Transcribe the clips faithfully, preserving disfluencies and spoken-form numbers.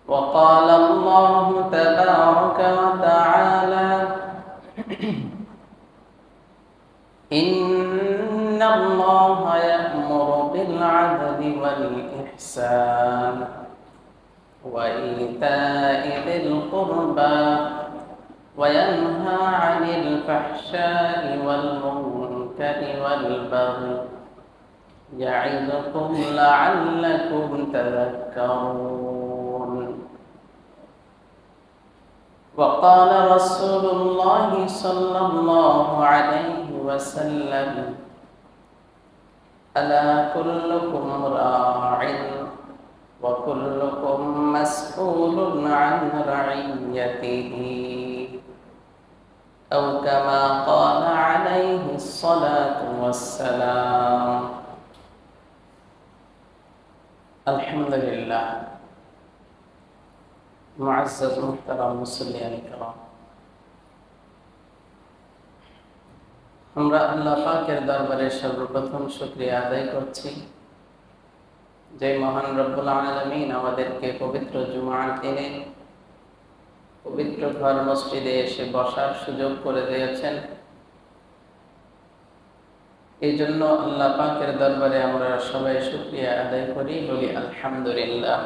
وقال الله تبارك وتعالى إن الله يأمر بالعدل والإحسان وإيتاء ذي القربى وينهى عن الفحشاء والمنكر والبغي يعظكم لعلكم تذكرون. وقال رسول الله صلى الله عليه وسلم ألا كلكم راع وكلكم مسؤول عن رعيته أو كما قال عليه الصلاة والسلام. الحمد لله معزز محترم মুসল্লিয়ান کرام, আমরা আল্লাহ পাকের দরবারে সর্বপ্রথম শুকরিয়া আদায় করছি যে মহান রব্বুল আলামিন আমাদেরকে পবিত্র জুমার দিনে পবিত্র ঘর মসজিদে এসে বসার সুযোগ করে দিয়েছেন। এই জন্য আল্লাহ পাকের দরবারে আমরা সবাই শুকরিয়া আদায় করি, বলি আলহামদুলিল্লাহ।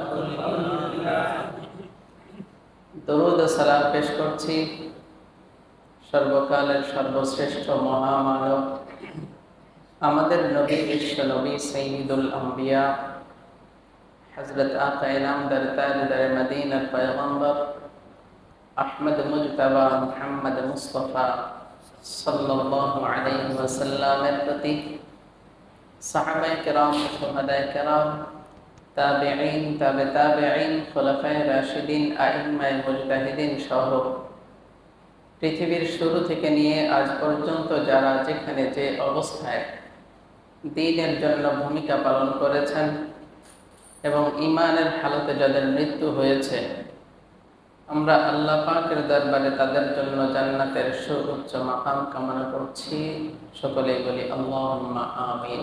দরুদ ও সালাম পেশ করছি সর্বকালের সর্বশ্রেষ্ঠ মহামানব আমাদের নবী বিশ্ব নবী সাইয়্যিদুল আম্বিয়া হযরত আকা ইনামদার তাজদার মদিনার পয়গম্বর আহমদ মুজতবা মুহাম্মদ মুস্তাফা সাল্লাল্লাহু আলাইহি ওয়াসাল্লামের প্রতি, সাহাবায়ে কেরাম, শুহাদায়ে কেরাম, তাবিঈন, তাবে তাবিঈন, খুলাফায়ে রাশিদিন, আইম্মায়ে মুজতাহিদিন সহ পৃথিবীর শুরু থেকে নিয়ে আজ পর্যন্ত যারা যেখানে যে অবস্থায় দ্বীনের জন্য ভূমিকা পালন করেছেন এবং ঈমানের হালতে যাদের মৃত্যু হয়েছে, আমরা আল্লাহ পাকের দরবারে তাদের জন্য জান্নাতের সুউচ্চ মাকাম কামনা করছি। সকলেই বলি আল্লাহুম্মা আমিন।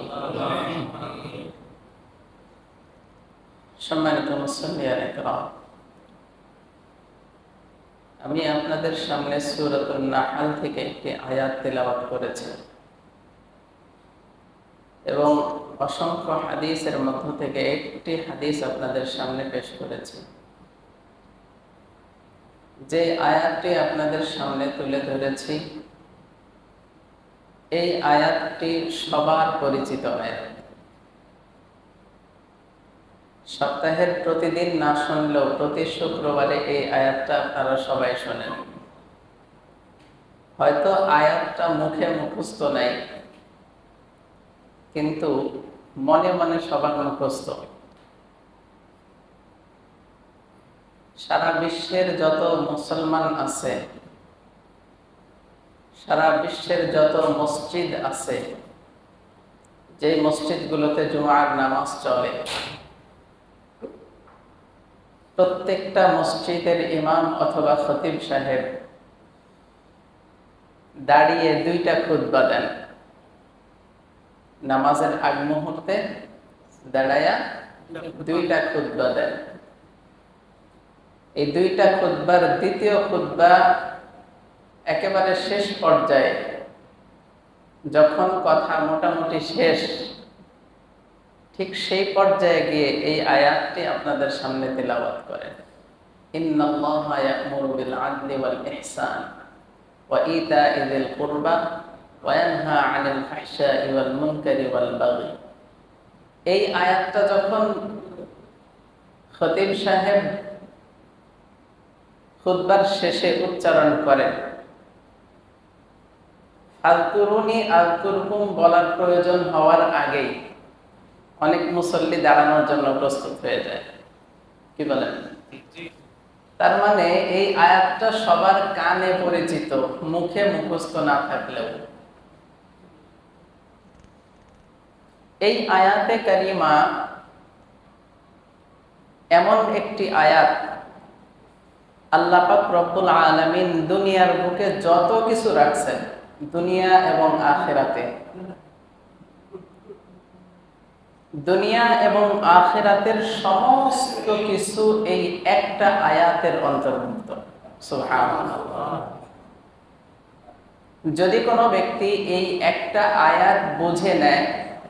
সম্মানিত মুসল্লিয়ান کرام, আমি আপনাদের সামনে সূরাতুন নাহল থেকে একটি আয়াত তেলাওয়াত করেছি এবং অসংখ্য হাদিসের মধ্য থেকে একটি হাদিস আপনাদের সামনে পেশ করেছি। যে আয়াতটি আপনাদের সামনে তুলে ধরেছি, এই আয়াতটি সবার পরিচিত আয়াত। সপ্তাহের প্রতিদিন না শুনলেও প্রতি শুক্রবারে এই আয়াতটা আপনারা সবাই শোনেন। হয়তো আয়াতটা মুখে মুখস্থ নাই, কিন্তু মনে মনে সবার মুখস্থ। সারা বিশ্বের যত মুসলমান আছে, সারা বিশ্বের যত মসজিদ আছে, যে মসজিদগুলোতে জুমার নামাজ চলে, প্রত্যেকটা মসজিদের ইমাম অথবা খতিব সাহেব দাঁড়িয়ে দুইটা খুতবা দেন। নামাজের আগ মুহূর্তে দাঁড়ায়া দুইটা খুতবা দেন। এই দুইটা খুতবার দ্বিতীয় খুতবা একেবারে শেষ পর্যায়ে, যখন কথা মোটামুটি শেষ, ঠিক সেই পর্যায়ে গিয়ে এই আয়াতটি আপনাদের সামনে তেলাওয়াত করেন। ইন্নাল্লাহা ইয়া'মুরু বিল আদলি ওয়াল ইহসান ওয়া ইতা'i যিল কুরবা ওয়া ইয়ানহা 'আনিল ফাহশা'i ওয়াল মুনকারি ওয়াল বাগি। এই আয়াতটা যখন খতিব সাহেব খুতবার শেষে উচ্চারণ করেন, আযকুরুনি আযকুরকুম বলার প্রয়োজন হওয়ার আগেই অনেক মুসল্লি দাঁড়ানোর জন্য প্রস্তুত হয়ে যায়। কি বলেন? তার মানে এই আয়াতটা সবার কানে পরিচিত, মুখে মুখস্থ না থাকলেও। এই আয়াতে কারিমা এমন একটি আয়াত, আল্লাহ পাক রব্বুল আলামিন দুনিয়ার বুকে যত কিছু রাখছেন, দুনিয়া এবং আখিরাতে, দুনিয়া এবং আখিরাতের সমস্ত কিছু এই একটা আয়াতের অন্তর্ভুক্ত। সুবহানাল্লাহ। যদি কোনো ব্যক্তি এই একটা আয়াত বুঝে নেয়,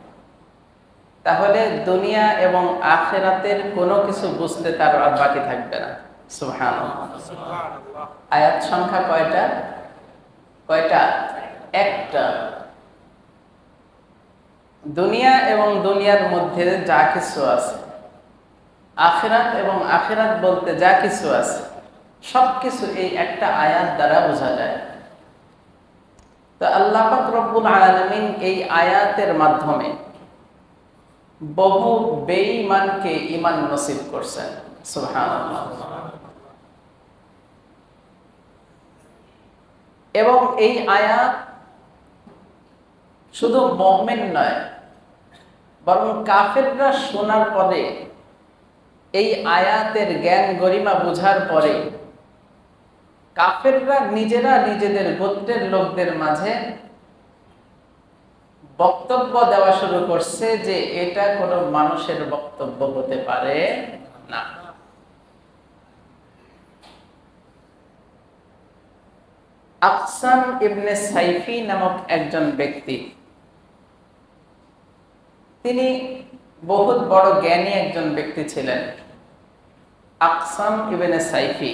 তাহলে দুনিয়া এবং আখিরাতের কোনো কিছু বুঝতে তার আর বাকি থাকবে না। সুবহানাল্লাহ। আয়াত সংখ্যা কয়টা? কয়টা? একটা। দুনিয়া এবং দুনিয়ার মধ্যে যা কিছু আছে, আখিরাত এবং আখিরাত বলতে যা কিছু আছে, সবকিছু এই একটা আয়াত দ্বারা বোঝা যায়। তো আল্লাহ পাক রব্বুল আলামিন এই আয়াতের মাধ্যমে বহু বেঈমানকে ঈমান নসিব করছেন। সুবহানাল্লাহ। এবং এই আয়াত শুধু মুমিন নয়, বরং কাফেররা শোনার পরে, এই আয়াতের জ্ঞান গরিমা বুঝার পরে কাফেররা নিজেরা নিজেদের গোত্রের লোকদের মাঝে বক্তব্য দেওয়া শুরু করছে যে এটা কোনো মানুষের বক্তব্য হতে পারে না। আকসাম ইবনে সাইফি নামক একজন ব্যক্তি, তিনি বহুত বড় জ্ঞানী একজন ব্যক্তি ছিলেন। আকসাম ইবনে সাইফি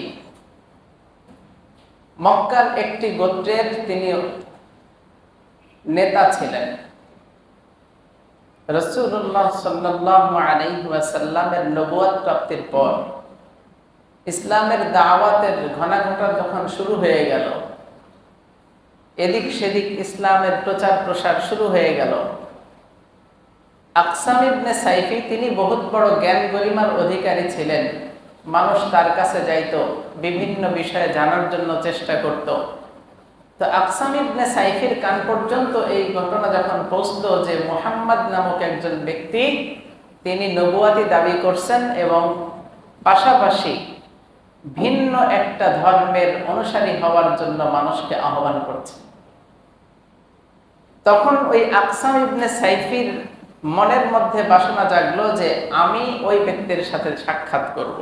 মক্কার একটি গোত্রের তিনি নেতা ছিলেন। রাসূলুল্লাহ সাল্লাল্লাহু আলাইহি ওয়াসাল্লামের নবুয়ত প্রাপ্তির পর ইসলামের দাওয়াতের ঘনাঘটা যখন শুরু হয়ে গেল, এদিক সেদিক ইসলামের প্রচার প্রসার শুরু হয়ে গেল, আকসাম ইবনে সাইফি তিনি বহুত বড় জ্ঞান গরিমার অধিকারী ছিলেন। মানুষ তার কাছে যাইতো, বিভিন্ন বিষয়ে জানার জন্য চেষ্টা করত। তো আকসাম ইবনে সাইফির কান পর্যন্ত এই ঘটনা যখন পৌঁছলো যে মুহাম্মদ নামক একজন ব্যক্তি তিনি নবুয়াতি দাবি করছেন এবং পাশাপাশি ভিন্ন একটা ধর্মের অনুসারী হওয়ার জন্য মানুষকে আহ্বান করছেন, তখন ওই আকসাম ইবনে সাইফির মনের মধ্যে বাসনা জাগলো যে আমি ওই ব্যক্তির সাথে সাক্ষাৎ করব।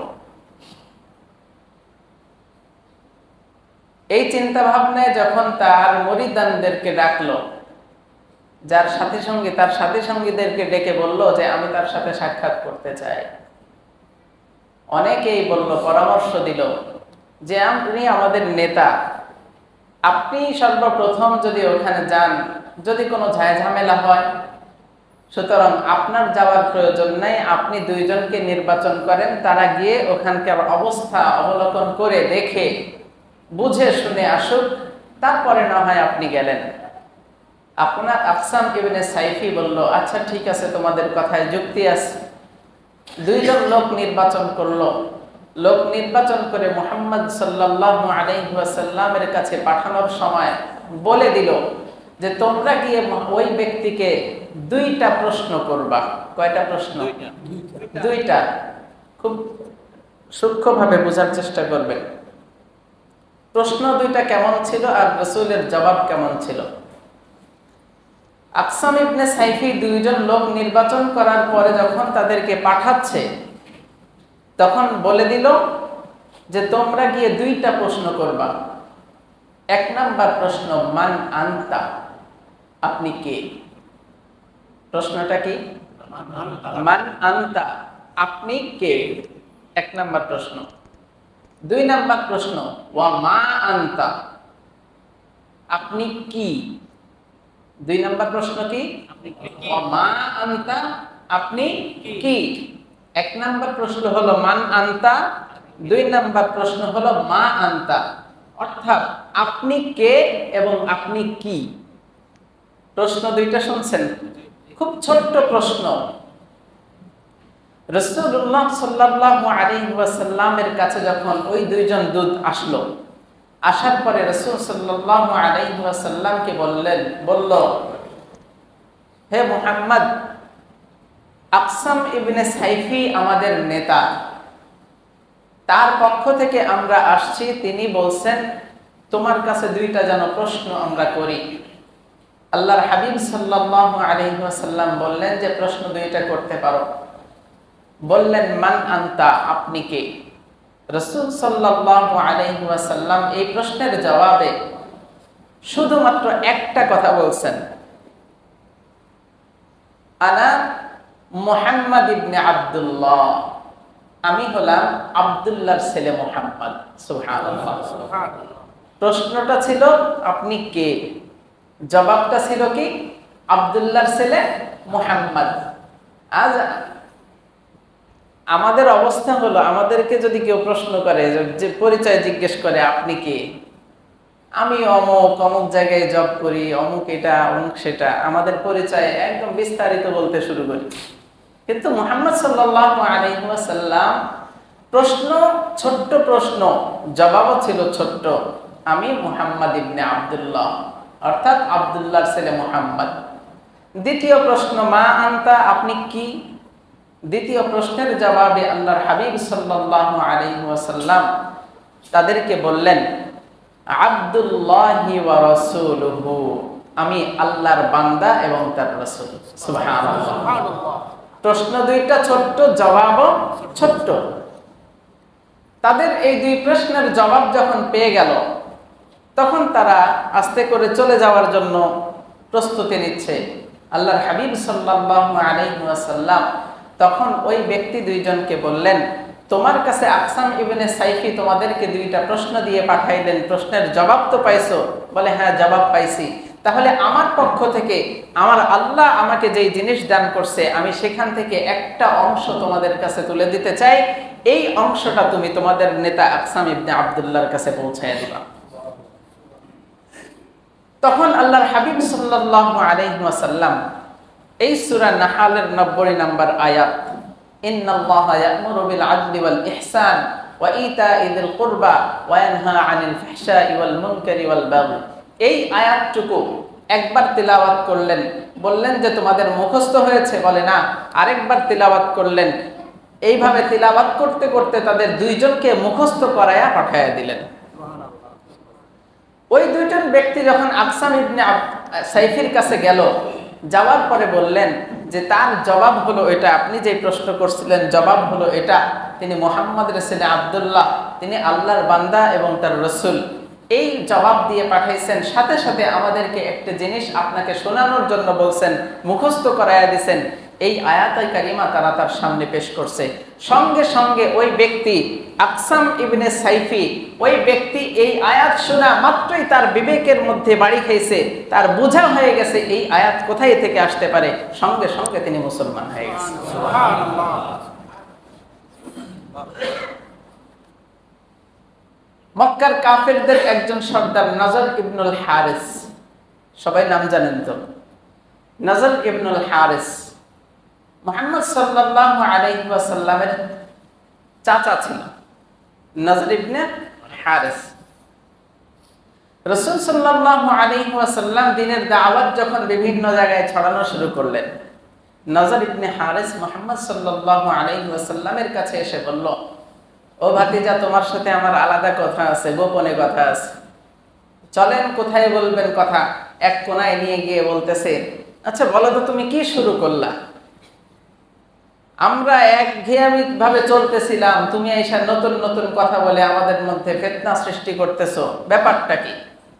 এই চিন্তা ভাবনায় যখন তার মুরিদানদেরকে ডাকলো, যার সাথী সঙ্গী তার সাথী সঙ্গীদেরকে ডেকে বলল যে আমি তার সাথে সাক্ষাৎ করতে চাই। অনেকেই বলল, পরামর্শ দিল যে আপনি আমাদের নেতা, আপনি সর্বপ্রথম যদি ওখানে যান, যদি কোনো ঝামেলা হয়, সুতরাং আপনার যাওয়ার প্রয়োজন নাই, আপনি দুইজনকে নির্বাচন করেন, তারা গিয়ে ওখানকার অবস্থা অবলোকন করে দেখে বুঝে শুনে আসুক, তারপরে না হয় আপনি গেলেন। আপনার আকসাম ইবনে সাইফি বলল, আচ্ছা ঠিক আছে, তোমাদের কথায় যুক্তি আছে। দুইজন লোক নির্বাচন করলো। লোক নির্বাচন করে মুহাম্মদ সাল্লাল্লাহু আলাইহি ওয়াসাল্লামের কাছে পাঠানোর সময় বলে দিল যে তোমরা গিয়ে ওই ব্যক্তিকে দুইটা প্রশ্ন করবা। কয়টা প্রশ্ন? দুইটা। খুব সূক্ষ্মভাবে বোঝার চেষ্টা করবেন। প্রশ্ন দুইটা কেমন ছিল আর রাসূলের জবাব কেমন ছিল। আকসাম ইবনে সাইফি দুইজন লোক নির্বাচন করার পরে যখন তাদেরকে পাঠাচ্ছে, তখন বলে দিল যে তোমরা গিয়ে দুইটা প্রশ্ন করবা। এক নাম্বার প্রশ্ন, মান আনতা, আপনি কে? প্রশ্নটা কি? মান আনতা, আপনি কে? এক নাম্বার প্রশ্ন। দুই নাম্বার প্রশ্ন, ওয়া মা আনতা, আপনি কি? দুই নাম্বার প্রশ্ন কি? ওয়া মা আনতা, আপনি কি? এক নাম্বার প্রশ্ন হলো মান আনতা, দুই নাম্বার প্রশ্ন হলো মা আনতা, অর্থাৎ আপনি কে এবং আপনি কি। প্রশ্ন দুইটা শুনছেন? খুব ছোট্ট প্রশ্ন। রাসূলুল্লাহ সাল্লাল্লাহু আলাইহি ওয়াসাল্লামের কাছে যখন ওই দুইজন দূত আসলো, আসার পরে রাসূল সাল্লাল্লাহু আলাইহি ওয়াসাল্লামকে বললেন, বলল, হে মুহাম্মদ, আকসাম ইবনে সাইফি আমাদের নেতা, তার পক্ষ থেকে আমরা আসছি। তিনি বলছেন তোমার কাছে দুইটা যেন প্রশ্ন আমরা করি। আল্লাহর হাবিব সাল্লাল্লাহু আলাইহি ওয়াসাল্লাম বললেন যে প্রশ্ন দুইটা করতে পারো। বললেন মান আনতা, আপনি কে? রাসূল সাল্লাল্লাহু আলাইহি ওয়াসাল্লাম এই প্রশ্নের জবাবে শুধুমাত্র একটা কথা বলছেন, আনা মুহাম্মদ ইবনে আব্দুল্লাহ, আমি হলাম আব্দুল্লাহর ছেলে মুহাম্মদ। সুবহানাল্লাহ। প্রশ্নটা ছিল আপনি কে, জবাবটা ছিল কি আব্দুল্লাহর ছেলে মুহাম্মদ। আজ আমাদের অবস্থা হলো, আমাদেরকে যদি কেউ প্রশ্ন করে, যে পরিচয় জিজ্ঞেস করে আপনি কে, আমি অমুক অমুক জায়গায় জব করি, অমুক এটা অমুক সেটা, আমাদের পরিচয় একদম বিস্তারিত বলতে শুরু করি। কিন্তু মুহাম্মদ সাল্লাল্লাহু আলাইহি ওয়াসাল্লাম প্রশ্ন ছোট্ট প্রশ্ন, জবাবও ছিল ছোট্ট, আমি মুহাম্মদ ইবনে আব্দুল্লাহ, অর্থাৎ আব্দুল্লাহর ছেলে মুহাম্মদ। দ্বিতীয় প্রশ্ন মা আনতা, আপনি কি? দ্বিতীয় প্রশ্নের জবাবে আল্লাহর হাবিব সাল্লাল্লাহু আলাইহি ওয়াসাল্লাম তাদেরকে বললেন আব্দুল্লাহি ওয়া রাসূলুহু, আমি আল্লাহর বান্দা এবং তার রাসূল। সুবহানাল্লাহ। প্রশ্ন দুইটা ছোট্ট, জবাবও ছোট্ট। তাদের এই দুই প্রশ্নের জবাব যখন পেয়ে গেল, তখন তারা আস্তে করে চলে যাওয়ার জন্য প্রস্তুতি নিচ্ছে। আল্লাহর হাবিব সাল্লাল্লাহু আলাইহি ওয়াসাল্লাম তখন ওই ব্যক্তি দুইজনকে বললেন, তোমার কাছে আকসাম ইবনে সাইফি তোমাদেরকে দুইটা প্রশ্ন দিয়ে পাঠাইলেন, প্রশ্নের জবাব তো পাইছো? বলে হ্যাঁ, জবাব পাইছি। তাহলে আমার পক্ষ থেকে আমার আল্লাহ আমাকে যেই জিনিস দান করছে, আমি সেখান থেকে একটা অংশ তোমাদের কাছে তুলে দিতে চাই। এই অংশটা তুমি তোমাদের নেতা আকসাম ইবনে আব্দুল্লাহর কাছে পৌঁছায় দিবা। তখন আল্লাহর হাবিব সাল্লাল্লাহু আলাইহি ওয়াসাল্লাম এই সূরা নাহলের নব্বই নম্বর আয়াত, ইন্নাল্লাহা ইয়া'মুরু বিল আদলি ওয়াল ইহসান ওয়া ইতা'i যিল কুরবা ওয়া ইয়ানহা আনিল ফাহশাই ওয়াল মুনকারি ওয়াল বাগই, এই আয়াতটুকু একবার তিলাওয়াত করলেন, বললেন যে তোমাদের মুখস্থ হয়েছে? বলে না। আরেকবার তিলাওয়াত করলেন। এইভাবে তিলাওয়াত করতে করতে তাদের দুইজনকে মুখস্থ করায়া পাঠায়া দিলেন। ওই দুইজন ব্যক্তি যখন আকসাম ইবনে সাইফির কাছে গেল, যাওয়ার পরে বললেন যে তার জবাব হলো এটা, আপনি যে প্রশ্ন করছিলেন জবাব হলো এটা, তিনি মুহাম্মদ ছেলে আব্দুল্লাহ, তিনি আল্লাহর বান্দা এবং তার রাসূল, এই জবাব দিয়ে পাঠাইছেন। সাথে সাথে আমাদেরকে একটা জিনিস আপনাকে শোনানোর জন্য বলছেন, মুখস্থ করায়া দিয়েছেন। এই আয়াতে কারিমা তারা তার সামনে পেশ করছে। সঙ্গে সঙ্গে ওই ব্যক্তি আকসাম ইবনে সাইফি, ওই ব্যক্তি এই আয়াত শোনা মাত্রই তার বিবেকের মধ্যে বাড়ি খাইছে, তার বোঝা হয়ে গেছে এই আয়াত কোথায় থেকে আসতে পারে। সঙ্গে সঙ্গে তিনি মুসলমান হয়ে গেছেন। সুবহানাল্লাহ। মক্কার কাফেরদের একজন সর্দার নজর ইবনুল হারিস, সবাই নাম জানেন তো? নজর ইবনুল হারিস মুহাম্মদ সাল্লাল্লাহু আলাইহি ওয়াসাল্লামের চাচা ছিল। নজর ইবনে হারিস, রাসূল সাল্লাল্লাহু আলাইহি ওয়াসাল্লাম দ্বীনের দাওয়াত যখন বিভিন্ন জায়গায় ছড়ানো শুরু করলেন, নজর ইবনে হারিস মুহাম্মদ সাল্লাল্লাহু আলাইহি ওয়াসাল্লামের কাছে এসে বলল, ও ভাতিজা, তোমার সাথে আমার আলাদা কথা আছে, গোপনে কথা আছে, চলেন কোথায় বলবেন কথা। এক কোনায় নিয়ে গিয়ে বলতেছে, আচ্ছা বলো তো তুমি কি শুরু করলা? আমরা একঘেয়েমি ভাবে চলতেছিলাম, তুমি এসে নতুন নতুন কথা বলে আমাদের মধ্যে ফিতনা সৃষ্টি করতেছো, ব্যাপারটা কি?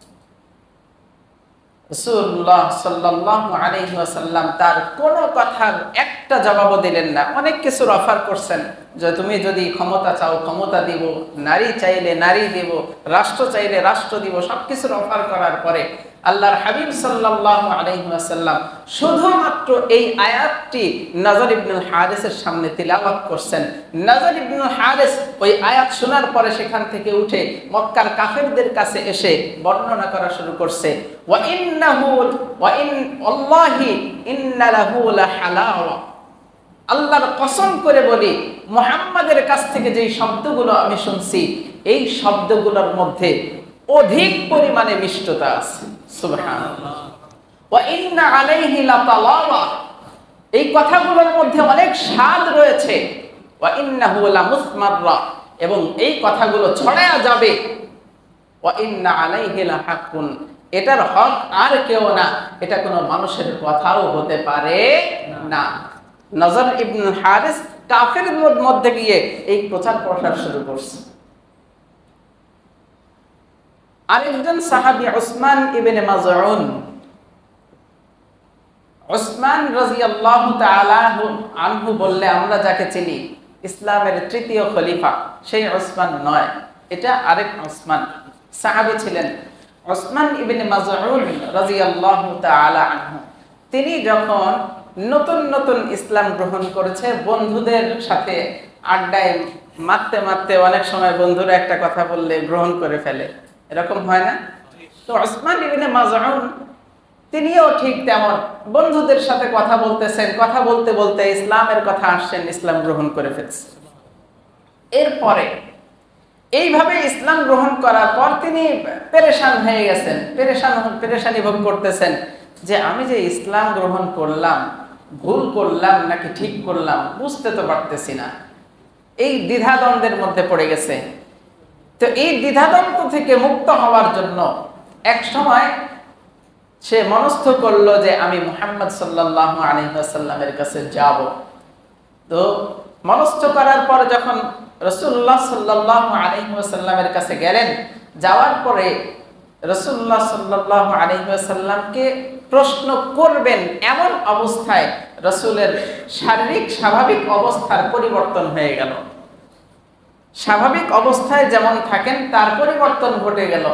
রাসূলুল্লাহ সাল্লাল্লাহু আলাইহি ওয়াসাল্লাম তার কোনো কথার একটা জবাবও দিলেন না। অনেক কিছুর অফার করছেন, যে তুমি যদি ক্ষমতা চাও ক্ষমতা দিব, নারী চাইলে নারী দিব, রাষ্ট্র চাইলে রাষ্ট্র দিব, সবকিছুর অফার করার পরে আল্লাহর হাবিব সাল্লাল্লাহু আলাইহি ওয়াসাল্লাম শুধুমাত্র এই আয়াতটি নজর ইবনুল হারিসের সামনে তিলাওয়াত করছেন। নজর ইবনুল হারিস ওই আয়াত শোনার পরে সেখান থেকে উঠে মক্কার কাফেরদের কাছে এসে বর্ণনা করা শুরু করছে, ওয়া ইন্নাহু ওয়া ইন আল্লাহি ইন্না লাহু লাহালাওয়া, আল্লাহর কসম করে বলি মুহাম্মাদের কাছ থেকে যেই শব্দগুলো আমি শুনছি, এই শব্দগুলোর মধ্যে অধিক পরিমাণে মিষ্টতা আছে। সুবহানাল্লাহ। ওয়া ইন্না আলাইহি লাতালাওয়া, এই কথাগুলোর মধ্যে অনেক স্বাদ রয়েছে। ওয়া ইন্নাহু লামুসমাররা, এবং এই কথাগুলো ছড়ায়া যাবে। ওয়া ইন্না আলাইহি লাহাক্কুন, এটার হক আর কেউ না, এটা কোনো মানুষের কথাও হতে পারে না। নজর ইবনে হারিস কাফেরদের মধ্যে গিয়ে এই প্রচার প্রসার শুরু করছে। আরেকজন সাহাবী উসমান ইবনে মাযউন, উসমান রাদিয়াল্লাহু তাআলা আনহু বললে আমরা যাকে চিনি ইসলামের তৃতীয় খলিফা, সেই উসমান নয়, এটা আরেক উসমান সাহাবী ছিলেন। উসমান ইবনে মাযউন রাদিয়াল্লাহু তাআলা আনহু, তিনি যখন নতুন নতুন ইসলাম গ্রহণ করেছে, বন্ধুদের সাথে আড্ডায় মারতে মারতে অনেক সময় বন্ধুরা একটা কথা বললে গ্রহণ করে ফেলে, এরকম হয় না? তো উসমান ইবনে মাযউন তিনিও ঠিক তেমন বন্ধুদের সাথে কথা বলতেছেন, কথা বলতে বলতে ইসলামের কথা আসছেন, ইসলাম গ্রহণ করে ফেলছেন। এরপরে এইভাবে ইসলাম গ্রহণ করার পর তিনি পেরেশান হয়ে গেছেন, পেরেশান পেরেশানি ভোগ করতেছেন যে আমি যে ইসলাম গ্রহণ করলাম, ভুল করলাম নাকি ঠিক করলাম বুঝতে তো পারতেছি না। এই দ্বিধাদ্বন্দ্বের মধ্যে পড়ে গেছে। তো এই দ্বিধাদ্বন্দ্ব থেকে মুক্ত হওয়ার জন্য এক সময় সে মনস্থ করলো যে আমি মুহাম্মদ সাল্লাল্লাহু আলাইহি ওয়াসাল্লামের কাছে যাব। তো মনস্থ করার পর যখন রাসূলুল্লাহ সাল্লাল্লাহু আলাইহি ওয়াসাল্লামের কাছে গেলেন, যাওয়ার পরে রাসূলুল্লাহ সাল্লাল্লাহু আলাইহি ওয়াসাল্লামকে প্রশ্ন করবেন এমন অবস্থায় রাসূলের শারীরিক স্বাভাবিক অবস্থার পরিবর্তন হয়ে গেল। স্বাভাবিক অবস্থায় যেমন থাকেন তার পরিবর্তন ঘটে গেল।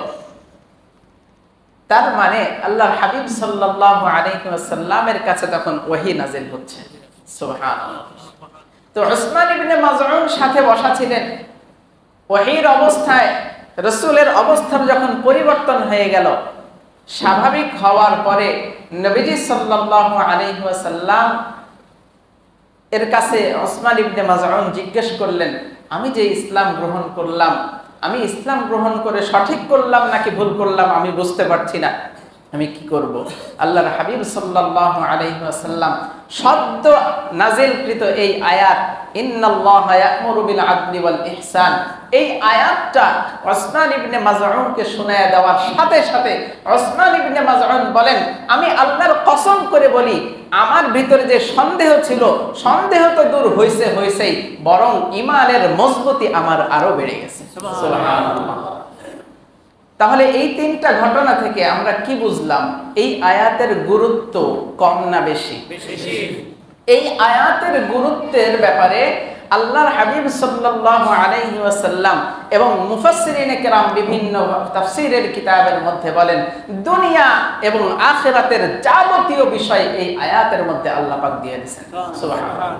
তার মানে আল্লাহর হাবিব সাল্লাল্লাহু আলাইহি ওয়াসাল্লামের কাছে তখন ওহী নাযিল হচ্ছে। সুবহানাল্লাহ। তো উসমান ইবনে মাযউন সাথে বসা ছিলেন। ওহীর অবস্থায় রাসূলের অবস্থার যখন পরিবর্তন হয়ে গেল, স্বাভাবিক হওয়ার পরে নবীজি সাল্লাল্লাহু আলাইহি ওয়াসাল্লাম এর কাছে উসমান ইবনে মাযউন জিজ্ঞেস করলেন, আমি যে ইসলাম গ্রহণ করলাম, আমি ইসলাম গ্রহণ করে সঠিক করলাম নাকি ভুল করলাম আমি বুঝতে পারছি না, আমি কি করব? আল্লাহর হাবিব সাল্লাল্লাহু আলাইহি ওয়াসাল্লাম সদ্য নাজিলকৃত এই আয়াত ইন্নাল্লাহা ইয়া'মুরু বিল আদলি ওয়াল ইহসান, এই আয়াতটা উসমান ইবনে মাযউনকে শোনায়া দেওয়ার সাথে সাথে উসমান ইবনে মাযউন বলেন, আমি আল্লাহর কসম করে বলি আমার ভিতরে যে সন্দেহ ছিল, সন্দেহ তো দূর হইছে হইছেই, বরং ঈমানের মজবুতি আমার আরো বেড়ে গেছে। সুবহানাল্লাহ। তাহলে এই তিনটা ঘটনা থেকে আমরা কি বুঝলাম? এই আয়াতের গুরুত্ব কম না বেশি? এই আয়াতের গুরুত্বের ব্যাপারে আল্লাহর হাবিব সাল্লাল্লাহু আলাইহি ওয়াসাল্লাম এবং মুফাসসিরিনে কেরাম বিভিন্ন তাফসীরের কিতাবের মধ্যে বলেন, দুনিয়া এবং আখিরাতের যাবতীয় বিষয় এই আয়াতের মধ্যে আল্লাহ পাক দিয়ে দিয়েছেন। সুবহানাল্লাহ।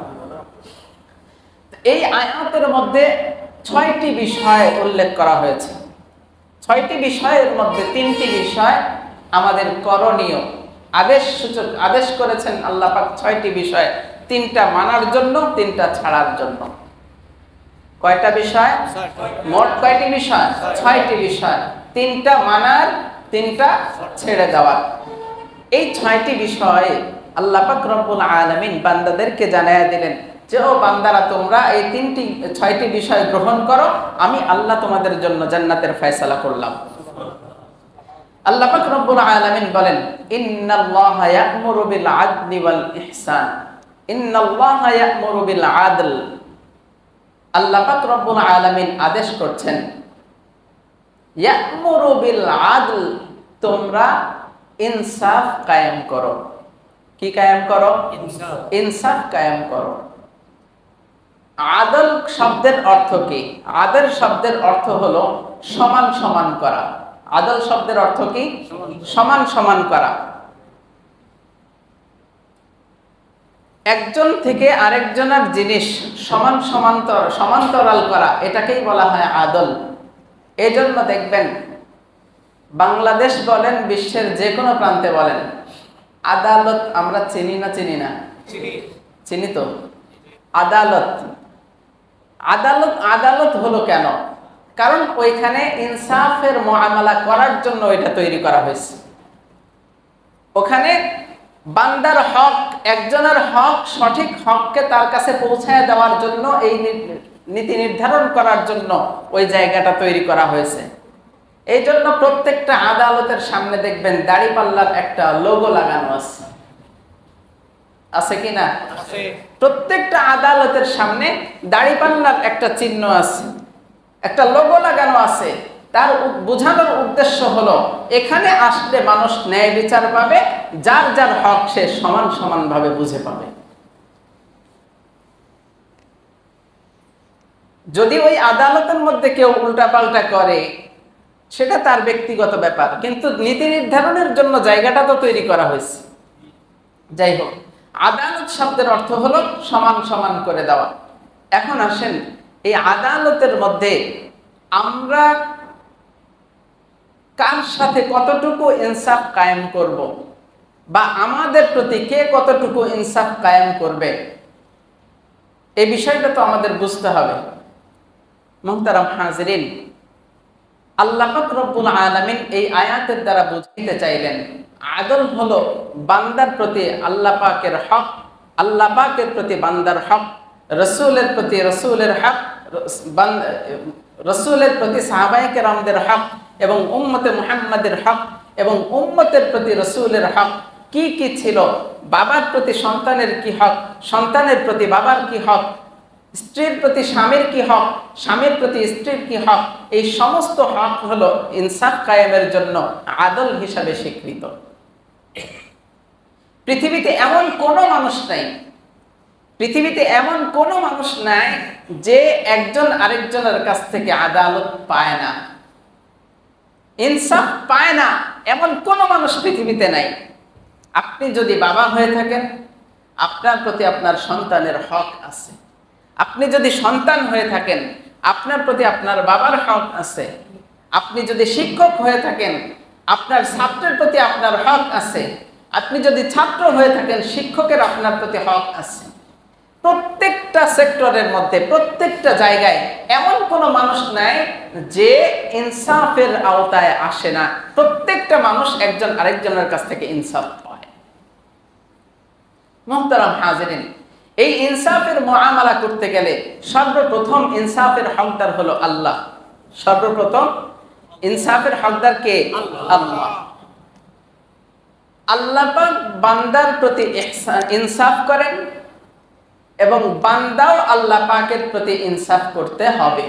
এই আয়াতের মধ্যে ছয়টি বিষয় উল্লেখ করা হয়েছে। ছয়টি বিষয়ের মধ্যে তিনটি বিষয় আমাদের করণীয়, আদেশ সূচক আদেশ করেছেন আল্লাহ পাক ছয়টি বিষয়, তিনটা মানার জন্য, তিনটা ছাড়ার জন্য। কয়টা বিষয়? মোট কয়টি বিষয়? ছয়টি বিষয়, তিনটা মানার, তিনটা ছেড়ে দেওয়ার। এই ছয়টি বিষয়ে আল্লাহ পাক রব্বুল আলামিন বান্দাদেরকে জানায়া দিলেন যে ও বান্দারা, তোমরা এই তিনটি ছয়টি বিষয় গ্রহণ করো, আমি আল্লাহ তোমাদের জন্য জান্নাতের ফয়সালা করলাম। আল্লাহ পাক রব্বুল আলামিন বলেন, ইন্নাল্লাহা ইয়া'মুরু বিল আদলি ওয়াল ইহসান, ইন্নাল্লাহা ইয়া'মুরু বিল আদল। আল্লাহ পাক রব্বুল আলামিন আদেশ করছেন, ইয়া'মুরু বিল আদল, তোমরা ইনসাফ কায়েম করো। কি কায়েম করো? ইনসাফ। ইনসাফ কায়েম করো। আদল শব্দের অর্থ কি? আদল শব্দের অর্থ হলো সমান সমান করা। আদল শব্দের অর্থ কি? সমান সমান করা। একজন থেকে আরেকজনের জিনিস সমান সমান্তর সমান্তরাল করা, এটাকেই বলা হয় আদল। এই জন্য দেখবেন বাংলাদেশ বলেন, বিশ্বের যে কোনো প্রান্তে বলেন, আদালত আমরা চিনি না? চিনি না? চিনি তো। আদালত আদালত আদালত হলো কেন? কারণ ওইখানে ইনসাফের মুআমালা করার জন্য এটা তৈরি করা হয়েছে। ওখানে বান্দার হক, একজনের হক, সঠিক হককে তার কাছে পৌঁছায় দেওয়ার জন্য, এই নীতি নির্ধারণ করার জন্য ওই জায়গাটা তৈরি করা হয়েছে। এই জন্য প্রত্যেকটা আদালতের সামনে দেখবেন দাড়িপাল্লার একটা লোগো লাগানো আছে, আছে কি না? প্রত্যেকটা আদালতের সামনে দাড়িপাল্লার একটা চিহ্ন আছে, একটা লোগো লাগানো আছে। তার বোঝানোর উদ্দেশ্য হলো এখানে আসলে মানুষ ন্যায় বিচার পাবে, যার যার হক সে সমান সমান ভাবে বুঝে পাবে। যদি ওই আদালতের মধ্যে কেউ উল্টাপাল্টা করে সেটা তার ব্যক্তিগত ব্যাপার, কিন্তু নীতি নির্ধারণের জন্য জায়গাটা তো তৈরি করা হয়েছে। যাই হোক, আদালত শব্দের অর্থ হলো সমান সমান করে দেওয়া। এখন আসেন, এই আদালতের মধ্যে আমরা কার সাথে কতটুকু ইনসাফ কায়েম করব, বা আমাদের প্রতি কে কতটুকু ইনসাফ কায়েম করবে, এই বিষয়টা তো আমাদের বুঝতে হবে। মুহতারাম হাজিরিন, আল্লাহ পাক রব্বুল আলামিন এই আয়াতের দ্বারা বুঝাইতে চাইলেন আদল হলো বান্দার প্রতি আল্লাহ পাকের হক, আল্লাহ পাকের প্রতি বান্দার হক, রসুলের প্রতি রসুলের হক, রসুলের প্রতি সাহাবায়ে কেরামদের হক, এবং উম্মতে মুহাম্মাদের হক, এবং উম্মতের প্রতি রসুলের হক কি কি ছিল, বাবার প্রতি সন্তানের কি হক, সন্তানের প্রতি বাবার কি হক, স্ত্রীর প্রতি স্বামীর কি হক, স্বামীর প্রতি স্ত্রীর কি হক, এই সমস্ত হক হলো ইনসাফ কায়েমের জন্য আদল হিসাবে স্বীকৃত। পৃথিবীতে এমন কোনো মানুষ নাই, পৃথিবীতে এমন কোনো মানুষ নাই যে একজন আরেকজনের কাছ থেকে আদালত পায় না, ইনসাফ পায় না, এমন কোনো মানুষ পৃথিবীতে নাই। আপনি যদি বাবা হয়ে থাকেন, আপনার প্রতি আপনার সন্তানের হক আছে। আপনি যদি সন্তান হয়ে থাকেন, আপনার প্রতি আপনার বাবার হক আছে। আপনি যদি শিক্ষক হয়ে থাকেন, আপনার ছাত্রের প্রতি আপনার হক আছে। আপনি যদি ছাত্র হয়ে থাকেন, শিক্ষকের আপনার প্রতি হক আছে। প্রত্যেকটা সেক্টরের মধ্যে, প্রত্যেকটা জায়গায় এমন কোনো মানুষ নাই যে ইনসাফের আওতায় আসে না। প্রত্যেকটা মানুষ একজন আরেকজনের কাছ থেকে ইনসাফ পায়। মুহতারাম হাজিরিন, এই ইনসাফের মুআমালা করতে গেলে সর্বপ্রথম ইনসাফের হকদার হলো আল্লাহ। সর্বপ্রথম ইনসাফের হকদার কে? আল্লাহ। আল্লাহ পাক বান্দার প্রতি ইহসান ইনসাফ করেন, এবং বান্দাও আল্লাহ পাকের প্রতি ইনসাফ করতে হবে।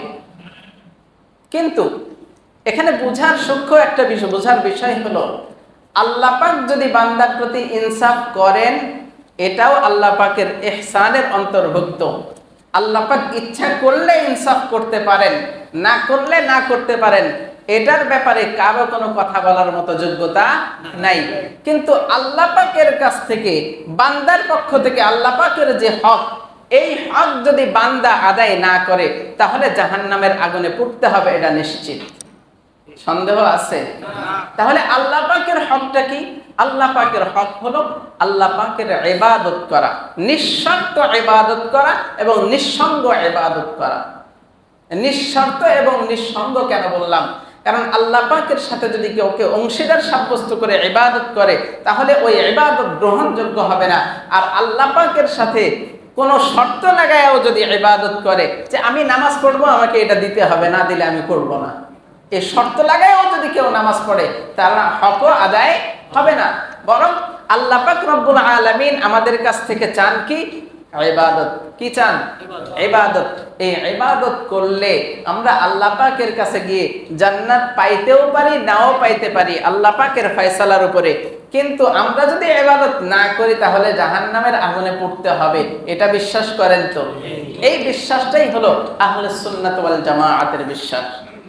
কিন্তু এখানে বুঝার সূক্ষ্ম একটা বিষয়, বুঝার বিষয় হলো আল্লাহ পাক যদি বান্দার প্রতি ইনসাফ করেন, এটাও আল্লাহ পাকের ইহসানের অন্তর্ভুক্ত। আল্লাহ পাক ইচ্ছা করলে ইনসাফ করতে পারেন, না করলে না করতে পারেন, এটার ব্যাপারে কারো কোনো কথা বলার মতো যোগ্যতা নাই। কিন্তু আল্লাহ পাকের কাছ থেকে, বান্দার পক্ষ থেকে আল্লাহ পাকের যে হক, এই হক যদি বান্দা আদায় না করে তাহলে জাহান্নামের আগুনে পুড়তে হবে, এটা নিশ্চিত। সন্দেহ আছে? তাহলে আল্লাহ পাকের হকটা কি? আল্লাহ পাকের হক হলো আল্লাহ পাকের ইবাদত করা, নিঃশর্ত ইবাদত করা এবং নিঃসঙ্গ ইবাদত করা। নিঃশর্ত এবং নিঃসঙ্গ কেন বললাম? কারণ আল্লাহ পাকের সাথে যদি কেউ কেউ অংশীদার সাব্যস্ত করে ইবাদত করে তাহলে ওই ইবাদত গ্রহণযোগ্য হবে না। আর আল্লাহ পাকের সাথে কোনো শর্ত লাগায়ও যদি ইবাদত করে যে আমি নামাজ পড়বো, আমাকে এটা দিতে হবে, না দিলে আমি করব না, এই শর্ত লাগায়ও যদি কেউ নামাজ পড়ে তার হকও আদায় হবে না। বরং আল্লাহ পাক রব্বুল আলামিন আমাদের কাছ থেকে চান কি? ইবাদত। কি চান? ইবাদত। এই ইবাদত করলে আমরা আল্লাহ পাকের কাছে গিয়ে জান্নাত পাইতেও পারি, নাও পাইতে পারি, আল্লাহ পাকের ফয়সালার উপরে। কিন্তু আমরা যদি ইবাদত না করি তাহলে জাহান্নামের আগুনে পুড়তে হবে, এটা বিশ্বাস করেন তো? এই বিশ্বাসটাই হলো আহলুস সুন্নাত ওয়াল জামাআতের বিশ্বাস।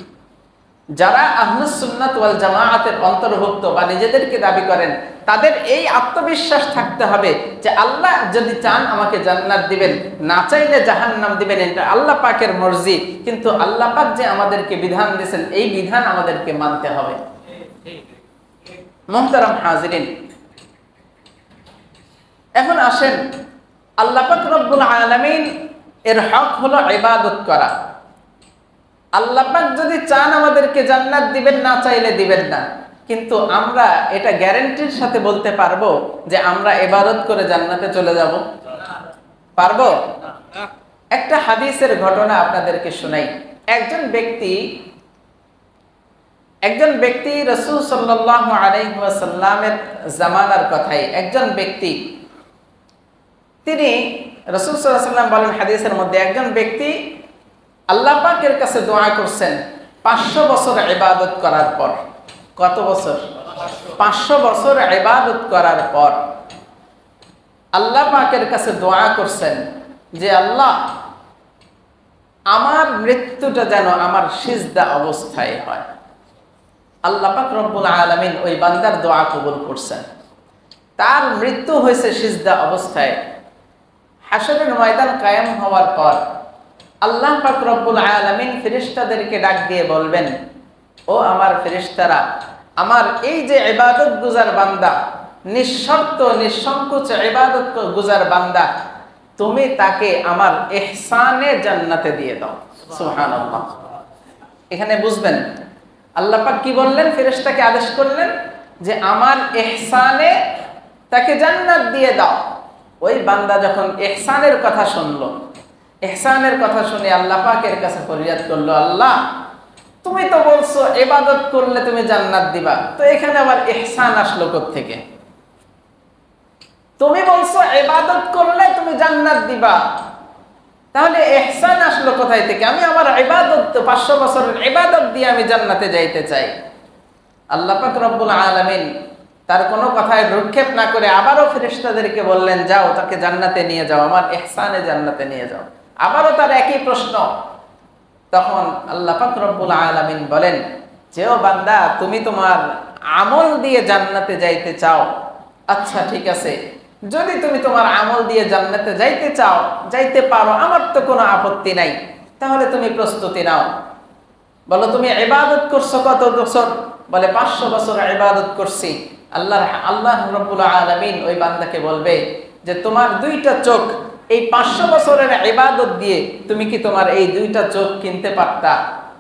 যারা আহলুস সুন্নাত ওয়াল জামাআতের অন্তর্ভুক্ত বা নিজেদেরকে দাবি করেন, তাদের এই আত্মবিশ্বাস থাকতে হবে যে আল্লাহ যদি চান আমাকে জান্নাত দিবেন, না চাইলে জাহান্নাম দিবেন, এটা আল্লাহ পাকের মর্জি। কিন্তু আল্লাহ পাক যে আমাদেরকে বিধান দিয়েছেন, এই বিধান আমাদেরকে মানতে হবে। মুহতারাম হাজিরিন, এখন আসেন, আল্লাহ পাক রব্বুল আলামিন এর হক হলো ইবাদত করা। আল্লাহ পাক যদি চান আমাদেরকে জান্নাত দিবেন, না চাইলে দিবেন না। কিন্তু আমরা এটা গ্যারান্টির সাথে বলতে পারবো যে আমরা ইবাদত করে জান্নাতে চলে যাব? পারবো? একটা হাদিসের ঘটনা আপনাদেরকে শোনাই। একজন ব্যক্তি একজন ব্যক্তি রাসূল সাল্লাল্লাহু আলাইহি ওয়াসাল্লামের জামানার কথাই, একজন ব্যক্তি তিনি রাসূল সাল্লাল্লাহু আলাইহি ওয়াসাল্লাম বলেন হাদিসের মধ্যে, একজন ব্যক্তি আল্লাহ পাকের কাছে দোয়া করছেন পাঁচশো বছর ইবাদত করার পর। কত বছর? পাঁচশো বছর ইবাদত করার পর আল্লাহ পাকের কাছে দোয়া করছেন যে আল্লাহ, আমার মৃত্যুটা যেন আমার সিজদা অবস্থায় হয়। আল্লাহ পাক রব্বুল আলামিন ওই বান্দার দোয়া কবুল করছেন। তার মৃত্যু হয়েছে সিজদা অবস্থায়। হাশরের ময়দান কায়েম হওয়ার পর আল্লাহ পাক রব্বুল আলামিন ফেরেশতাদেরকে ডাক দিয়ে বলবেন, ও আমার ফেরেশতারা, আমার এই যে ইবাদত গুজার বান্দা, নিঃশর্ত নিঃসংকোচ ইবাদত গুজার বান্দা, তুমি তাকে আমার ইহসানে জান্নাতে দিয়ে দাও। সুবহানাল্লাহ। এখানে বুঝবেন আল্লাহ পাক কি বললেন, ফেরেশতাকে আদেশ করলেন যে আমার ইহসানে তাকে জান্নাত দিয়ে দাও। ওই বান্দা যখন ইহসানের কথা শুনলো, ইহসানের কথা শুনে আল্লাহ পাকের কাছে ফরিয়াদ করলো, আল্লাহ তুমি তো বলছো ইবাদত করলে তুমি জান্নাত দিবা, তো এখানে আবার ইহসান আসলো কোত্থেকে? তুমি বলছো ইবাদত করলে তুমি জান্নাত দিবা, তাহলে ইহসান আসলো কোথায় থেকে? আমি আমার ইবাদত পাঁচশো বছরের ইবাদত দিয়ে আমি জান্নাতে যাইতে চাই। আল্লাহ পাক রব্বুল আলামিন তার কোনো কথায় ভ্রুক্ষেপ না করে আবারও ফেরেশতাদেরকে বললেন, যাও তাকে জান্নাতে নিয়ে যাও, আমার ইহসানে জান্নাতে নিয়ে যাও। আবারও তার একই প্রশ্ন। তখন আল্লাহ পাক রব্বুল আলামিন বলেন যে, ও বান্দা, তুমি তোমার আমল দিয়ে জান্নাতে যাইতে চাও, আচ্ছা ঠিক আছে, যদি তুমি তোমার আমল দিয়ে জান্নাতে যাইতে চাও, যাইতে পারো, আমার তো কোনো আপত্তি নাই, তাহলে তুমি প্রস্তুতি নাও। বলো তুমি ইবাদত করছো কত বছর? বলে পাঁচশো বছর ইবাদত করছি। আল্লাহ আল্লাহ রাব্বুল আলামিন ওই বান্দাকে বলবে যে তোমার দুইটা চোখ, এই পাঁচশো বছরের ইবাদত দিয়ে তুমি কি তোমার এই দুইটা চোখ কিনতে পারতা?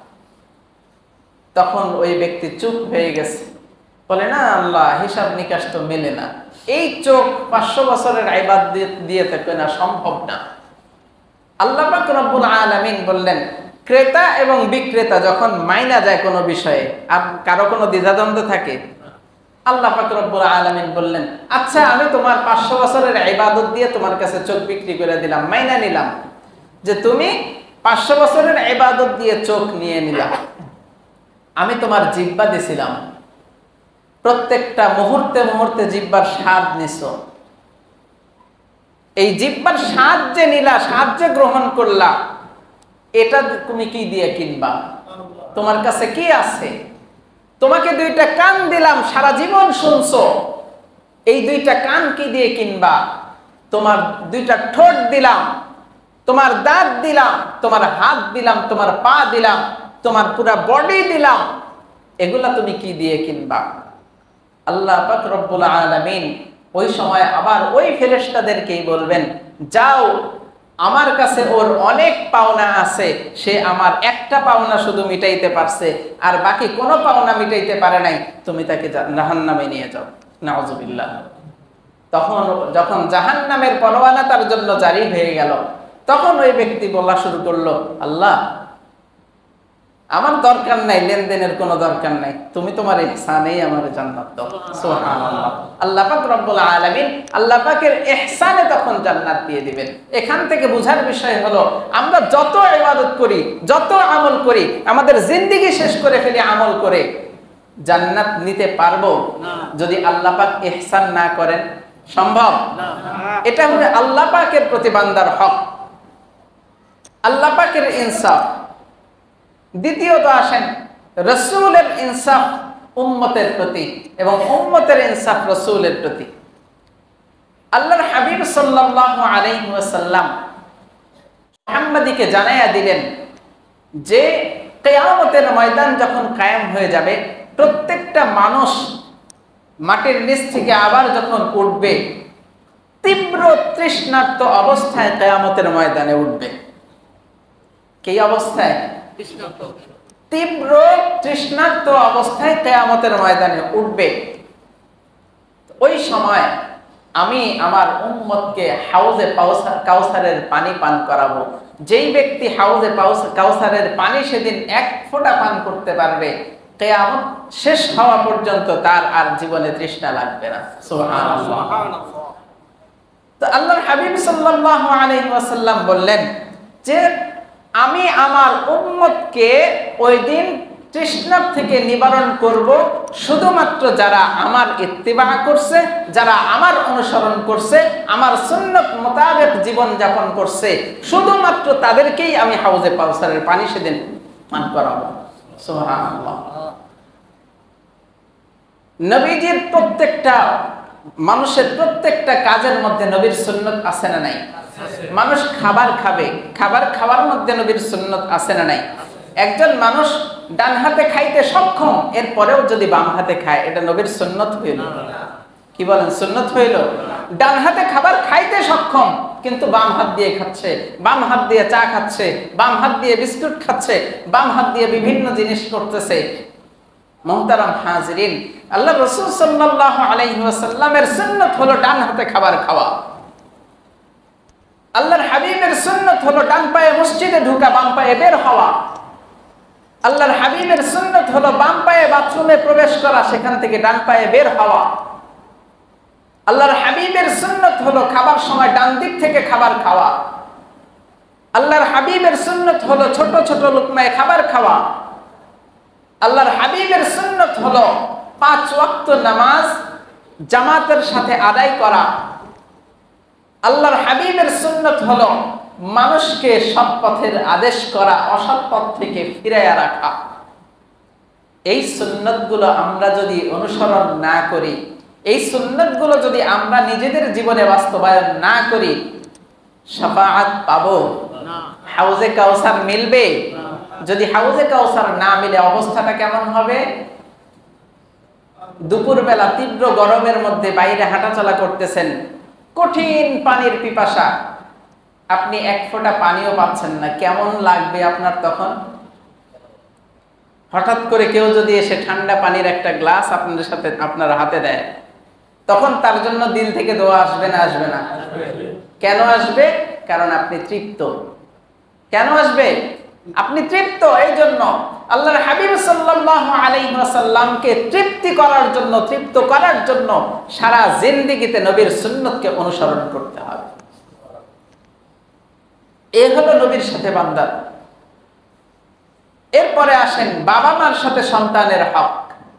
তখন ওই ব্যক্তি চুপ হয়ে গেছে, বলে না আল্লাহ, হিসাব নিকাশ তো মেলে না, এই চোখ পাঁচশো বছরের ইবাদত দিয়ে থাকবে না, সম্ভব না। আল্লাহ পাক রব্বুল আলামিন বললেন, ক্রেতা এবং বিক্রেতা যখন মাইনা যায় কোনো বিষয়ে, আর কারো কোনো দ্বিধাদ্বন্দ্ব থাকে, আল্লাহ পাক রব্বুল আলামিন বললেন, আচ্ছা আমি তোমার পাঁচশো বছরের ইবাদত দিয়ে তোমার কাছে চোখ বিক্রি করে দিলাম, মাইনা নিলাম যে তুমি পাঁচশো বছরের ইবাদত দিয়ে চোখ নিয়ে নিলাম। আমি তোমার জিহ্বা দিছিলাম, প্রত্যেকটা মুহূর্তে মুহূর্তে জিহ্বার স্বাদ নিছো। এই জিহ্বার স্বাদ যে নিলা, স্বাদ যে গ্রহণ করলা, এটা তুমি কি দিয়ে কিনবা? তোমার কাছে কি আছে? তোমাকে দুইটা কান দিলাম, সারা জীবন শুনছো, এই দুইটা কান কি দিয়ে কিনবা? তোমার দুইটা ঠোঁট দিলাম, তোমার দাঁত দিলাম, তোমার হাত দিলাম, তোমার পা দিলাম, তোমার পুরা বডি দিলাম, এগুলা তুমি কি দিয়ে কিনবা? আল্লাহ পাক রব্বুল আলামিন ওই সময় আবার ওই ফেরেশতাদেরকেই বলবেন, যাও, আমার কাছে ওর অনেক পাওনা আছে, সে আমার একটা পাওনা শুধু মিটাইতে পারছে, আর বাকি কোনো পাওনা মিটাইতে পারে নাই, তুমি তাকে জাহান্নামে নিয়ে যাও। নাউযুবিল্লাহ। তখন যখন জাহান্নামের পরোয়ানা তার জন্য জারি হয়ে গেল, তখন ওই ব্যক্তি বলা শুরু করলো, আল্লাহ আমার দরকার নাই, লেনদেনের কোনো দরকার নাই, তুমি তোমার ইহসানেই আমার জান্নাত দাও। সুবহানাল্লাহ। আল্লাহ পাক রব্বুল আলামিন আল্লাহ পাকের ইহসানে তখন জান্নাত দিয়ে দিবেন। এখান থেকে বোঝার বিষয় হলো, আমরা যত ইবাদত করি, যত আমল করি, আমাদের জিন্দেগি শেষ করে ফেলি আমল করে, জান্নাত নিতে পারবো যদি আল্লাহ পাক ইহসান না করেন? সম্ভব না। এটা হলো আল্লাহ পাকের প্রতি বান্দার হক, আল্লাহ পাকের ইনসাফ। দ্বিতীয়ত আসেন রাসূলের ইনসাফ উম্মতের প্রতি, এবং উম্মতের ইনসাফ রাসূলের প্রতি। আল্লাহর হাবিব সাল্লাল্লাহু আলাইহি ওয়াসাল্লাম মুহাম্মাদীকে জানায়া দিলেন যে কিয়ামতের ময়দান যখন কায়েম হয়ে যাবে, প্রত্যেকটা মানুষ মাটির নিচ থেকে আবার যখন উঠবে, তীব্র তৃষ্ণার্ত অবস্থায় কিয়ামতের ময়দানে উঠবে। কি অবস্থায়? তীব্র তৃষ্ণার্ত অবস্থায় কিয়ামতের ময়দানে উঠবে। ওই সময় আমি আমার উম্মতকে হাউজে কাউসারের পানি পান করাবো। যেই ব্যক্তি হাউজে কাউসারের পানি সেদিন এক ফোঁটা পান করতে পারবে, কিয়ামত শেষ হওয়া পর্যন্ত তার আর জীবনে তৃষ্ণা লাগবে না। সুবহানাল্লাহ। তো আল্লাহর হাবিব সাল্লাল্লাহু আলাইহি ওয়াসাল্লাম বললেন যে আমি আমার উম্মতকে ওই দিন তৃষ্ণা থেকে নিবারণ করব শুধুমাত্র যারা আমার ইত্তিবা করছে, যারা আমার অনুসরণ করছে, আমার সুন্নাত মোতাবেক জীবন যাপন করছে, শুধুমাত্র তাদেরকেই আমি হাউজে কাউসারের পানি সেদিন পান করাবো। সুবহানাল্লাহ। নবীজির প্রত্যেকটা মানুষের প্রত্যেকটা কাজের মধ্যে নবীর সুন্নাত আছে না নাই? মানুষ খাবার খাবে, খাবার খাওয়ার মধ্যে নবীর সুন্নাত আছে না নাই? একজন মানুষ ডান হাতে খাইতে সক্ষম, এরপরেও যদি বাম হাতে খায়, এটা নবীর সুন্নাত হইল? কি বলেন, সুন্নাত হইল? ডান হাতে খাবার খাইতে সক্ষম কিন্তু বাম হাত দিয়ে খাচ্ছে, বাম হাত দিয়ে চা খাচ্ছে, বাম হাত দিয়ে বিস্কুট খাচ্ছে, বাম হাত দিয়ে বিভিন্ন জিনিস করতেছে। মুহতারাম হাজিরিন, আল্লাহ রাসূল সাল্লাল্লাহু আলাইহি ওয়াসাল্লামের সুন্নাত হলো ডান হাতে খাবার খাওয়া। আল্লাহর হাবিবের সুন্নাত হলো ডান পায়ে মসজিদে ঢোকা, বাম পায়ে বের হওয়া। আল্লাহর হাবিবের সুন্নাত হলো বাম পায়ে বাথরুমে প্রবেশ করা, সেখান থেকে ডান পায়ে বের হওয়া। আল্লাহর হাবিবের সুন্নাত হলো খাবার সময় ডান দিক থেকে খাবার খাওয়া। আল্লাহর হাবিবের সুন্নাত হলো ছোট ছোট লুকমায় খাবার খাওয়া। আল্লাহর হাবিবের সুন্নাত হলো পাঁচ ওয়াক্ত নামাজ জামাতের সাথে আদায় করা। আল্লাহর হাবিবের সুন্নাত হলো মানুষকে সৎ পথের আদেশ করা, অসৎ পথ থেকে ফিরাইয়া রাখা। এই সুন্নাতগুলো আমরা যদি অনুসরণ না করি, এই সুন্নাতগুলো যদি আমরা নিজেদের জীবনে বাস্তবায়ন না করি, শাফাআত পাবো? হাউজে কাউসার মিলবে? যদি হাউজে কাউসার না মিলে অবস্থাটা কেমন হবে? দুপুরবেলা তীব্র গরমের মধ্যে বাইরে হাঁটাচলা করতেছেন, কঠিন পানির পিপাসা, আপনি এক ফোঁটা পানিও পাচ্ছেন না, কেমন লাগবে আপনার তখন? হঠাৎ করে কেউ যদি এসে ঠান্ডা পানির একটা গ্লাস আপনাদের সাথে আপনার হাতে দেয়, তখন তার জন্য দিল থেকে দোয়া আসবে না আসবে না? কেন আসবে? কারণ আপনি তৃপ্ত। কেন আসবে? আপনি তৃপ্ত। এই জন্য আল্লাহর হাবিব সাল্লাল্লাহু আলাইহি ওয়াসাল্লামকে তৃপ্তি করার জন্য, তৃপ্ত করার জন্য সারা জিন্দেগিতে নবীর সুন্নতকে অনুসরণ করতে হবে। এই হলো নবীর সাথে বান্দার। এরপরে আসেন বাবা মার সাথে সন্তানের হক।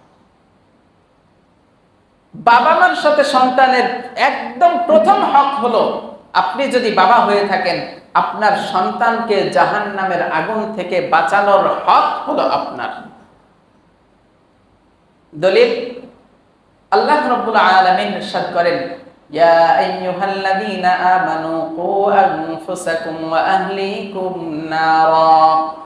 বাবা মার সাথে সন্তানের একদম প্রথম হক হলো, আপনি যদি বাবা হয়ে থাকেন, আপনার সন্তানকে জাহান্নামের আগুন থেকে বাঁচানোর হক হলো আপনার। দলিল আল্লাহ রাব্বুল আলামিন ইরশাদ করেন, ইয়া আইয়ুহাল্লাযীনা আমানু কু আনফুসাকুম ওয়া আহলিকুম নারা।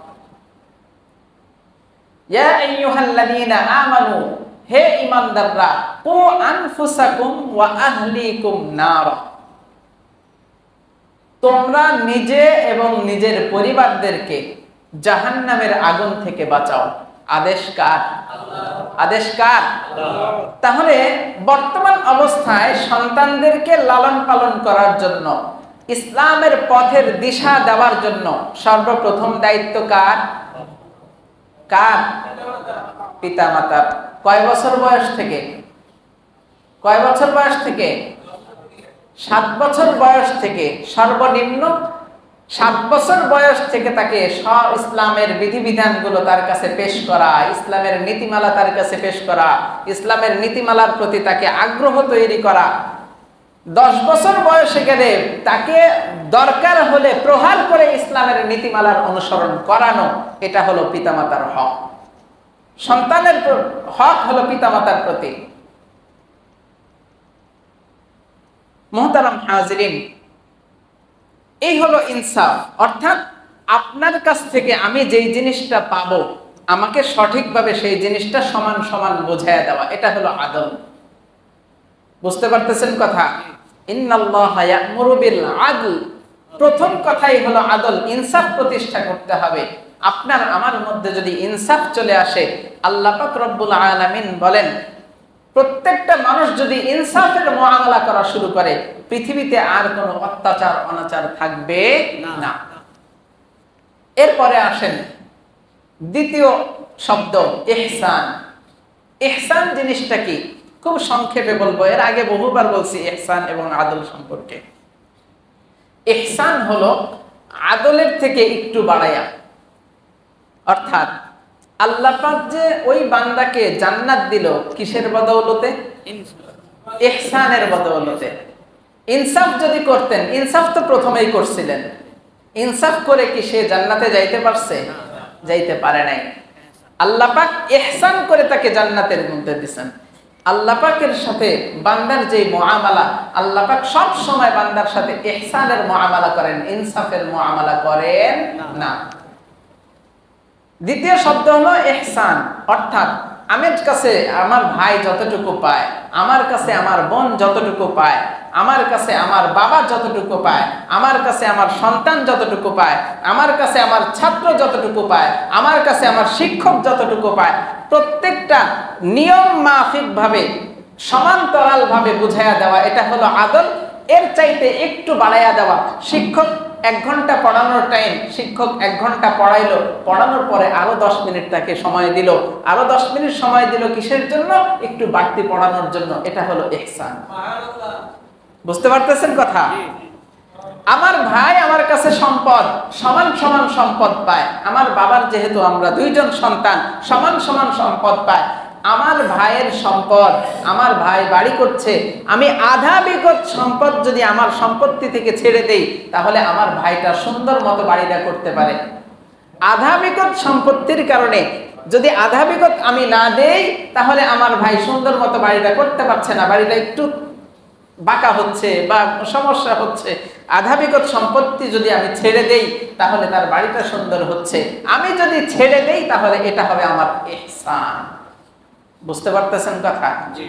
ইয়া আইয়ুহাল্লাযীনা আমানু, হে ঈমানদাররা, কু আনফুসাকুম ওয়া আহলিকুম নারা, তোমরা নিজে এবং নিজের পরিবারদেরকে জাহান্নামের আগুন থেকে বাঁচাও। আদেশ কার? আদেশ কার? তাহলে বর্তমান অবস্থায় সন্তানদেরকে লালন পালন করার জন্য, ইসলামের পথের দিশা দেওয়ার জন্য সর্বপ্রথম দায়িত্ব কার? কার? পিতামাতার। কয় বছর বয়স থেকে? কয় বছর বয়স থেকে? সাত বছর বয়স থেকে। সর্বনিম্ন সাত বছর বয়স থেকে তাকে সব ইসলামের বিধিবিধানগুলো তার কাছে পেশ করা, ইসলামের নীতিমালা তার কাছে পেশ করা, ইসলামের নীতিমালার প্রতি তাকে আগ্রহ তৈরি করা। দশ বছর বয়সে গেলে তাকে দরকার হলে প্রহার করে ইসলামের নীতিমালার অনুসরণ করানো, এটা হলো পিতামাতার হক। সন্তানের হক হলো পিতামাতার প্রতি। মুহতারাম হাজিরিন, এই হলো ইনসাফ। অর্থাৎ আপনার কাছ থেকে আমি যেই জিনিসটা পাবো, আমাকে সঠিকভাবে সেই জিনিসটা সমান সমান বোঝায় দেওয়া, এটা হলো আদল। বুঝতে পারতেছেন কথা? ইন্নাল্লাহা ইয়া'মুরু বিল আদল, প্রথম কথাই হলো আদল, ইনসাফ প্রতিষ্ঠা করতে হবে। আপনার আমার মধ্যে যদি ইনসাফ চলে আসে, আল্লাহ পাক রব্বুল আলামিন বলেন, প্রত্যেকটা মানুষ যদি ইনসাফের মুআমালা করা শুরু করে, পৃথিবীতে আর কোনো অত্যাচার অনাচার থাকবে না। এরপরে আসেন দ্বিতীয় শব্দ ইহসান। ইহসান জিনিসটা কি খুব সংক্ষেপে বলবো, এর আগে বহুবার বলছি ইহসান এবং আদল সম্পর্কে। ইহসান হলো আদলের থেকে একটু বাড়ায়া, অর্থাৎ আল্লাহ পাক যে ওই বান্দাকে জান্নাত দিল কিসের বদৌলতে? ইহসানের বদৌলতে। ইনসাফ যদি করতেন, ইনসাফ তো প্রথমেই করছিলেন, ইনসাফ করে কি সে জান্নাতে যাইতে পারছে? যাইতে পারে নাই। আল্লাহ পাক ইহসান করে তাকে জান্নাতের মধ্যে দিয়েছেন। আল্লাহ পাকের সাথে বান্দার যে মুআমালা, আল্লাহ পাক সব সময় বান্দার সাথে ইহসানের মুআমালা করেন, ইনসাফের মুআমালা করেন না। দ্বিতীয় শব্দ হলো ইহসান, অর্থাৎ আমার কাছে আমার ভাই যতটুকু পায়, আমার কাছে আমার বোন যতটুকু পায়, আমার কাছে আমার বাবা যতটুকু পায়, আমার কাছে আমার সন্তান যতটুকু পায়, আমার কাছে আমার ছাত্র যতটুকু পায়, আমার কাছে আমার শিক্ষক যতটুকু পায়, প্রত্যেকটা নিয়ম মাফিক ভাবে সমান্তরাল ভাবে বুঝাইয়া দেওয়া, এটা হলো আদল। এর চাইতে একটু বাড়াইয়া দেওয়া, শিক্ষক এক ঘন্টা পড়ানোর টাইম, শিক্ষক এক ঘন্টা পড়াইলো, পড়ানোর পরে আরো দশ মিনিট তাকে সময় দিল, আরো দশ মিনিট সময় দিল কিসের জন্য? একটু বাড়তি পড়ানোর জন্য। এটা হলো ইহসান। বুঝতে পারতেছেন কথা? আমার ভাই আমার কাছে সম্পদ, সমান সমান সম্পদ পায়। আমার বাবার যেহেতু আমরা দুইজন সন্তান, সমান সমান সম্পদ পায়। আমার ভাইয়ের সম্পদ, আমার ভাই বাড়ি করছে, আমি আধা বিগত সম্পদ যদি আমার সম্পত্তি থেকে ছেড়ে দেই, তাহলে আমার ভাইটা সুন্দর মতো বাড়িটা করতে পারে। আধা বিগত সম্পত্তির কারণে যদি আধা বিগত আমি না দেই, তাহলে আমার ভাই সুন্দর মতো বাড়িটা করতে পারছে না, বাড়িটা একটু বাঁকা হচ্ছে বা সমস্যা হচ্ছে। আধা বিগত সম্পত্তি যদি আমি ছেড়ে দেই, তাহলে তার বাড়িটা সুন্দর হচ্ছে। আমি যদি ছেড়ে দেই, তাহলে এটা হবে আমার ইহসান। বুঝতে পারতেছেন কথা? জি।